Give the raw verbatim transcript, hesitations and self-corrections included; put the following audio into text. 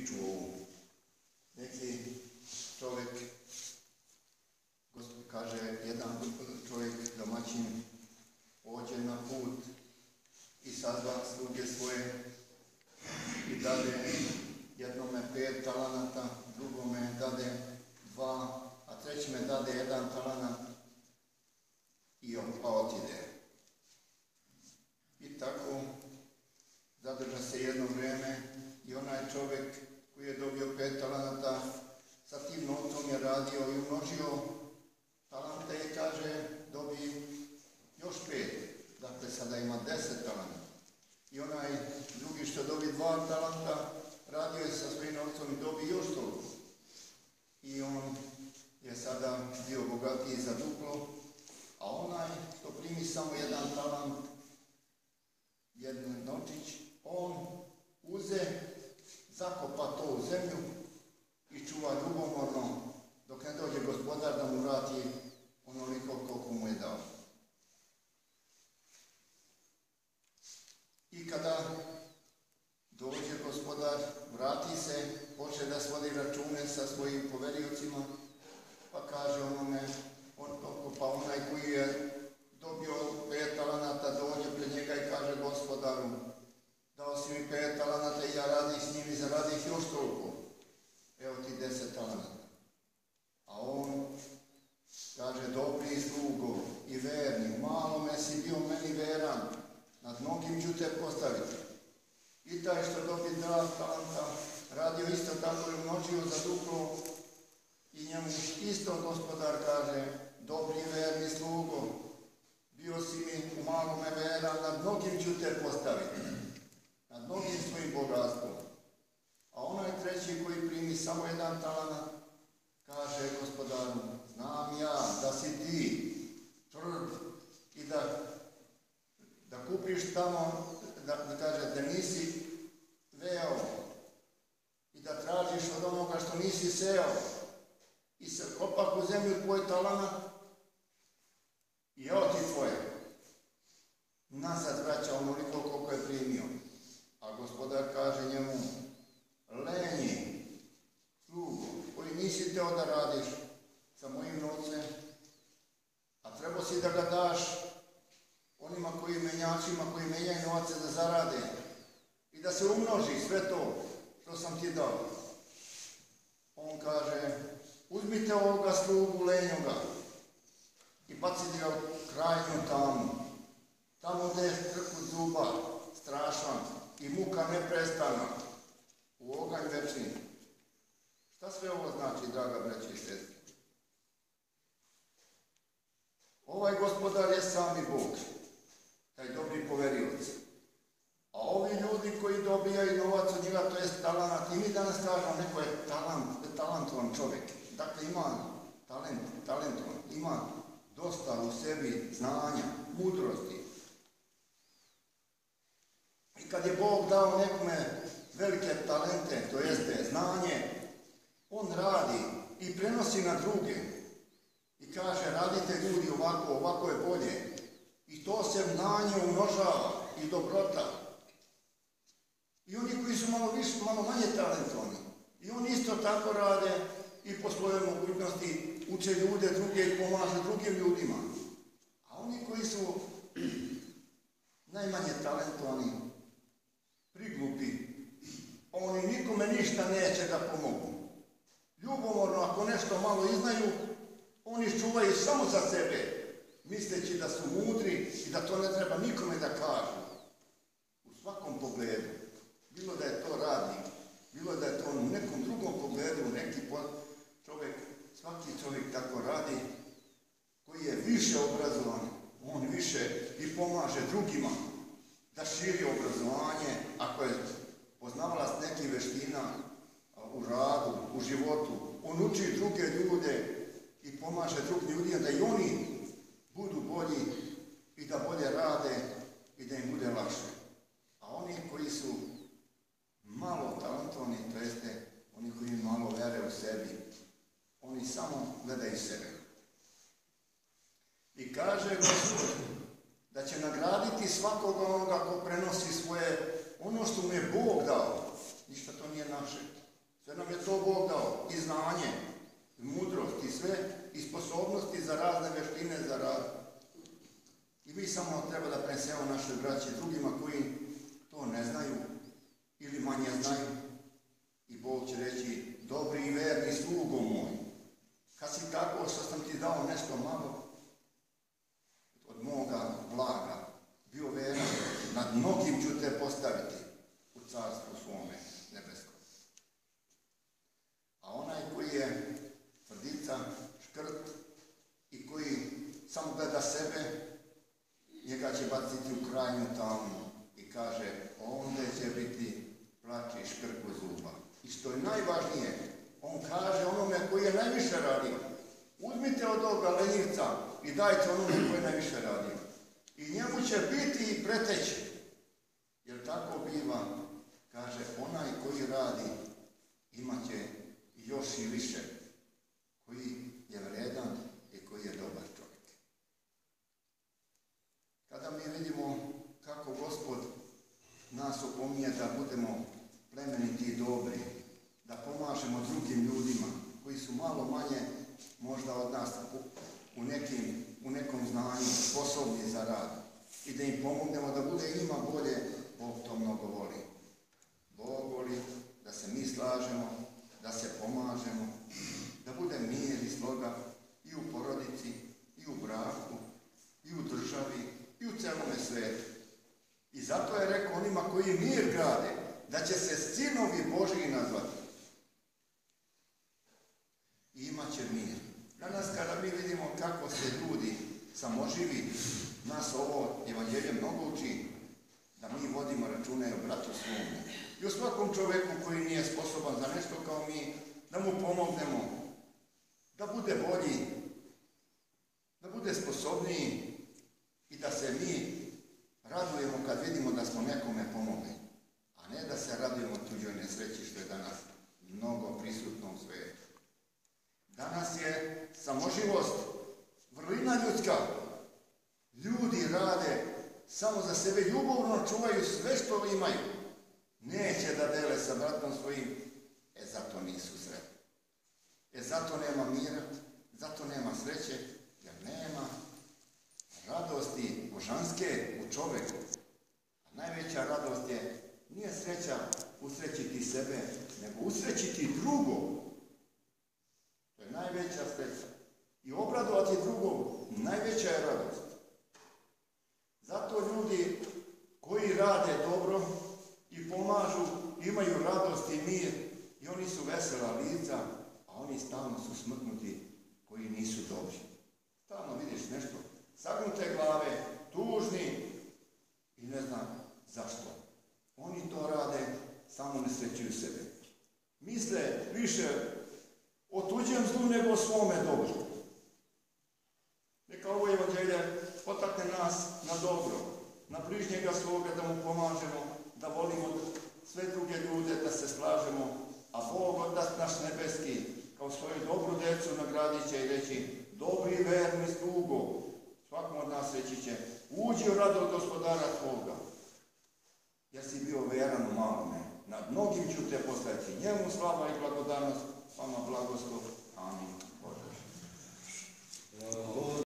priču ovu. Neki čovjek, kaže, jedan čovjek, domaćin, ođe na put i sazva sluge svoje i dade jednome pet talanata, drugome dade dva, a trećime dade jedan talanat i on pa otide. I tako zadrža se jedno vrijeme i onaj čovjek koji je dobio pet talanata sa tim novcom je radio i umnožio talante i kaže dobi još pet, dakle sada ima deset talanata. I onaj drugi što dobi dva talanta radio je sa svojim novcom i dobi još toliko. I on je sada bio bogatiji za duplo, a onaj što primi samo jedan talant, jedan novčić, on uze, zakopa to u zemlju i čuva ljubomorno dok ne dođe gospodar da mu vrati onoliko koliko mu je dao. I kada dođe gospodar, vrati se, počne da svodi račune sa svojim poveriocima, pa kaže onome, on, pa onaj koji je dobio pet talanata dođe pred njega i kaže gospodaru, dao si mi pet talanata i ja radim s njim i zaradih još toliko. Evo ti deset talanata. A on kaže, dobri slugo i verni, malome si bio meni veran, nad mnogim ću te postaviti. I taj što dobi dva talanta radio isto tako i umnožio za duplo i njemu isto gospodar kaže, dobri verni slugo, bio si mi u malome veran, nad mnogim ću te postaviti, nad mnogim svojim bogatstvom. A onaj treći koji primi samo jedan talanat, kaže gospodaru, znam ja da si ti tvrd i da, da kupiš tamo, da, da kaže da nisi veo i da tražiš od onoga što nisi seo i se kopak u zemlju tvoj talanat i evo ti tvoje. Nazad vraća onoliko koliko je primio. A gospodar kaže njemu, lenji, slugo, koji nisi teo da radiš sa mojim novcem, a trebao si da ga daš onima koji menjačima, koji menjaju novace da zarade i da se umnoži sve to što sam ti dao. On kaže, uzmite ovoga slugu lenjoga i bacite ga u krajnju tamu, tamo gdje je trkut zuba strašan i muka neprestana, u oganj večni. Šta sve ovo znači, draga braće i sestre? Ovaj gospodar je sami Bog, taj dobri poverioc. A ovi ljudi koji dobijaju novac od njega, to je talanat. I mi danas kažemo, neko je talant, talentovan čovjek. Dakle, ima talent, talentovan, ima dosta u sebi znanja, mudrosti. I kad je Bog dao nekome velike talente, to jeste znanje, on radi i prenosi na druge. I kaže, radite ljudi ovako, ovako je bolje. I to se znanje umnožava i dobrota. I oni koji su malo više, malo manje talentovani. I oni isto tako rade i po svojoj mogućnosti uče ljude druge i pomažu drugim ljudima. A oni koji su najmanje talentovani, priglupi, oni nikome ništa neće da pomogu. Ljubomorno, ako nešto malo iznaju, oni čuvaju samo za sebe, misleći da su mudri i da to ne treba nikome da kažu. U svakom pogledu. Bilo da je to radnik, bilo da je to u nekom drugom pogledu, neki čovjek, svaki čovjek tako radi, koji je više obrazovan, on više i pomaže drugima da širi obrazovanje, ako je poznavalac nekih veština u radu, u životu, on uči druge ljude i pomaže drugim ljudima da i oni budu bolji i da bolje rade i da im bude lakše. A oni koji su malo talentovani, to jeste oni koji malo vere u sebi, oni samo gledaju sebe. I kaže Gospod da će nagraditi svakoga onoga ko prenosi svoje, ono što mu je Bog dao. Ništa to nije naše. Sve nam je to Bog dao, i znanje, i mudrost, i sve, i sposobnosti za razne vještine, za rad. I mi samo treba da prenesemo našoj braći drugima koji to ne znaju ili manje znaju. I Bog će reći, dobri i verni slugo moj, kad si tako što sam ti dao nešto malo od moga blaga, bio veran, nad mnogim ću te postaviti u carstvu svome nebeskom. A onaj koji je tvrdica, škrt i koji samo gleda sebe, njega će baciti u krajnju tamu i kaže, onda će biti plač i škrku zuba. I što je najvažnije, on kaže onome koji je najviše radio, uzmite od ovoga lenjivca i dajte onome koji je najviše radio. I njemu će biti i preteći. Jer tako biva, kaže, onaj koji radi imat će još i više, koji je vredan i koji je dobar čovjek. Kada mi vidimo kako Gospod nas opominje da budemo plemeniti i dobri, da pomažemo drugim ljudima koji su malo manje možda od nas u, nekim, u nekom znanju sposobni za rad i da im pomognemo da bude njima bolje, Bog to mnogo voli. Bog voli da se mi slažemo, da se pomažemo, da bude mir i sloga i u porodici, i u braku, i u državi, i u celome svijetu. I zato je rekao onima koji mir grade, da će se sinovi Božji nazvati. I imat će mir. Danas kada mi vidimo kako se ljudi samoživi, nas ovo evanđelje mnogo uči, da mi vodimo račune o bratu svome. I o svakom čovjeku koji nije sposoban za nešto kao mi, da mu pomognemo, da bude bolji, da bude sposobniji i da se mi radujemo kad vidimo da smo nekome pomogli, a ne da se radujemo tuđoj nesreći što je danas mnogo prisutno u svijetu. Danas je samoživost vrlina ljudska. Ljudi rade samo za sebe, ljubavno čuvaju sve što imaju. Neće da dele sa bratom svojim, e zato nisu sretni. E zato nema mira, zato nema sreće, jer nema radosti božanske u čoveku. A najveća radost je, nije sreća usrećiti sebe, nego usrećiti drugog. To je najveća sreća. I obradovati drugog, najveća je radost. Zato ljudi koji rade dobro i pomažu, imaju radost i mir, i oni su vesela lica, a oni stalno su smrtnuti koji nisu dobri. Stalno vidiš nešto, sagnute glave, tužni i ne znam zašto. Oni to rade, samo ne srećuju sebe. Misle više o tuđem zlu nego o svome dobru. Neka ovo evanđelje potakne nas na dobro, na bližnjega svoga da mu pomažemo, da volimo sve druge ljude, da se slažemo, a Bog Otac naš nebeski kao svoju dobru decu nagradit će i reći, dobri i verni slugo, svakom od nas reći će, uđi u radost gospodara tvoga, jer si bio veran u malome, nad mnogim ću te postaviti, njemu slava i blagodarnost, vama blagoslov, amin.